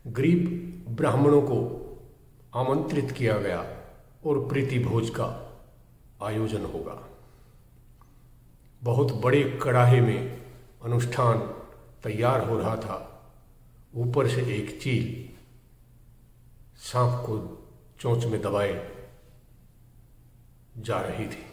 गरीब ब्राह्मणों को आमंत्रित किया गया और प्रीति भोज का आयोजन होगा। बहुत बड़े कड़ाहे में अनुष्ठान तैयार हो रहा था। ऊपर से एक चील सांप को चोंच में दबाए जा रही थी।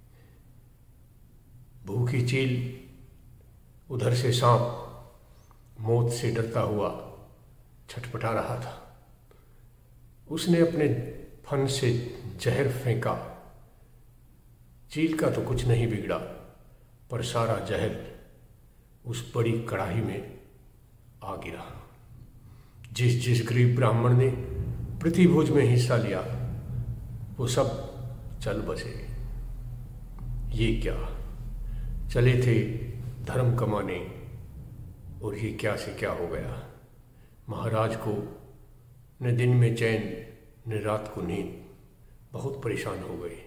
भूखी चील, उधर से सांप मौत से डरता हुआ छटपटा रहा था। उसने अपने फन से जहर फेंका। चील का तो कुछ नहीं बिगड़ा, पर सारा जहर उस बड़ी कड़ाही में आ गिरा। जिस जिस गरीब ब्राह्मण ने प्रतिभोज में हिस्सा लिया वो सब चल बसे। ये क्या, चले थे धर्म कमाने और ये क्या से क्या हो गया। महाराज को न दिन में चैन न रात को नींद, बहुत परेशान हो गए।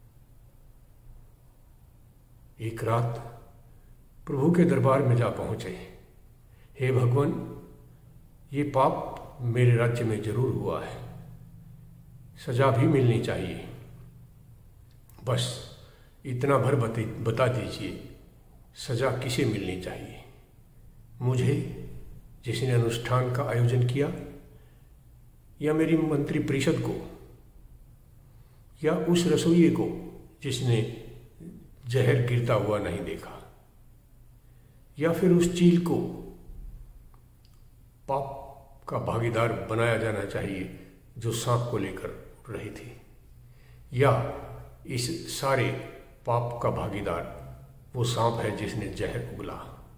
एक रात प्रभु के दरबार में जा पहुंचे। हे भगवान, ये पाप मेरे राज्य में जरूर हुआ है, सजा भी मिलनी चाहिए। बस इतना भर बता दीजिए, सजा किसे मिलनी चाहिए? मुझे, जिसने अनुष्ठान का आयोजन किया, या मेरी मंत्री परिषद को, या उस रसोइये को जिसने जहर गिरता हुआ नहीं देखा, या फिर उस चील को पाप का भागीदार बनाया जाना चाहिए जो सांप को लेकर उड़ रही थी, या इस सारे पाप का भागीदार वो सांप है जिसने जहर उगला।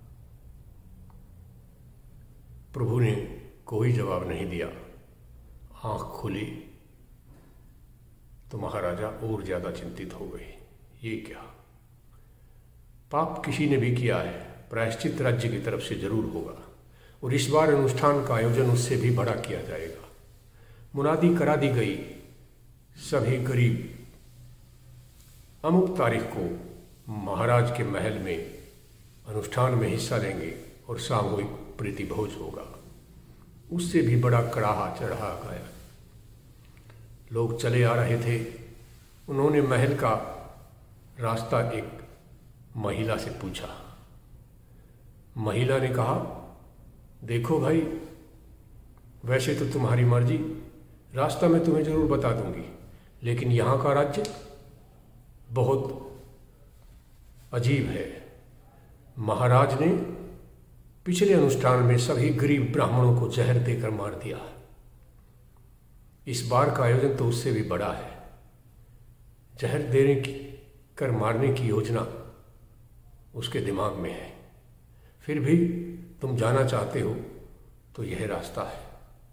प्रभु ने कोई जवाब नहीं दिया। आंख खुली तो महाराजा और ज्यादा चिंतित हो गए। ये क्या, पाप किसी ने भी किया है, प्रायश्चित राज्य की तरफ से जरूर होगा, और इस बार अनुष्ठान का आयोजन उससे भी बड़ा किया जाएगा। मुनादी करा दी गई, सभी गरीब अमुक तारीख को महाराज के महल में अनुष्ठान में हिस्सा लेंगे और सामूहिक प्रीति भोज होगा। उससे भी बड़ा कड़ाहा चढ़ा गया। लोग चले आ रहे थे। उन्होंने महल का रास्ता एक महिला से पूछा। महिला ने कहा, देखो भाई, वैसे तो तुम्हारी मर्जी, रास्ता मैं तुम्हें जरूर बता दूंगी, लेकिन यहाँ का राज्य बहुत अजीब है। महाराज ने पिछले अनुष्ठान में सभी गरीब ब्राह्मणों को जहर देकर मार दिया। इस बार का आयोजन तो उससे भी बड़ा है। जहर देने की कर मारने की योजना उसके दिमाग में है। फिर भी तुम जाना चाहते हो तो यह रास्ता है।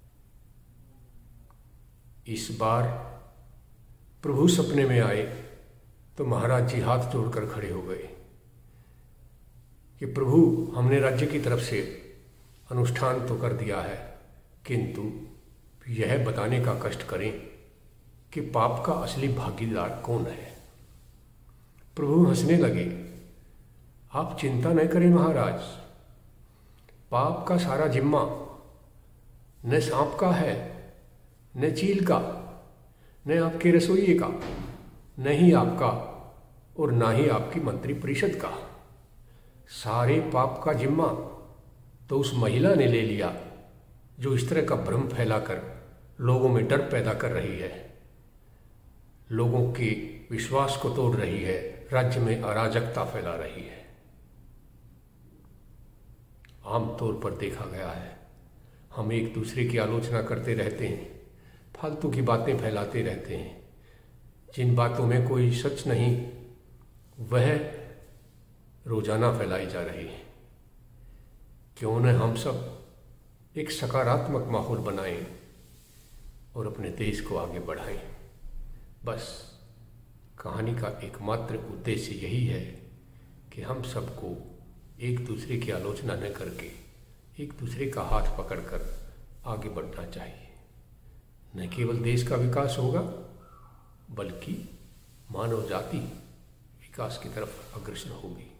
इस बार प्रभु सपने में आए तो महाराज जी हाथ जोड़कर खड़े हो गए कि प्रभु, हमने राज्य की तरफ से अनुष्ठान तो कर दिया है, किंतु यह बताने का कष्ट करें कि पाप का असली भागीदार कौन है। प्रभु हंसने लगे। आप चिंता न करें महाराज, पाप का सारा जिम्मा न सांप का है, न चील का, न आपके रसोइये का, न ही आपका और ना ही आपकी मंत्री परिषद का। सारे पाप का जिम्मा तो उस महिला ने ले लिया जो इस तरह का भ्रम फैलाकर लोगों में डर पैदा कर रही है, लोगों के विश्वास को तोड़ रही है, राज्य में अराजकता फैला रही है। आमतौर पर देखा गया है, हम एक दूसरे की आलोचना करते रहते हैं, फालतू की बातें फैलाते रहते हैं। जिन बातों में कोई सच नहीं, वह रोजाना फैलाई जा रही है। क्यों न हम सब एक सकारात्मक माहौल बनाएं और अपने देश को आगे बढ़ाएं। बस कहानी का एकमात्र उद्देश्य यही है कि हम सबको एक दूसरे की आलोचना न करके एक दूसरे का हाथ पकड़कर आगे बढ़ना चाहिए। न केवल देश का विकास होगा, बल्कि मानव जाति विकास की तरफ अग्रसर होगी।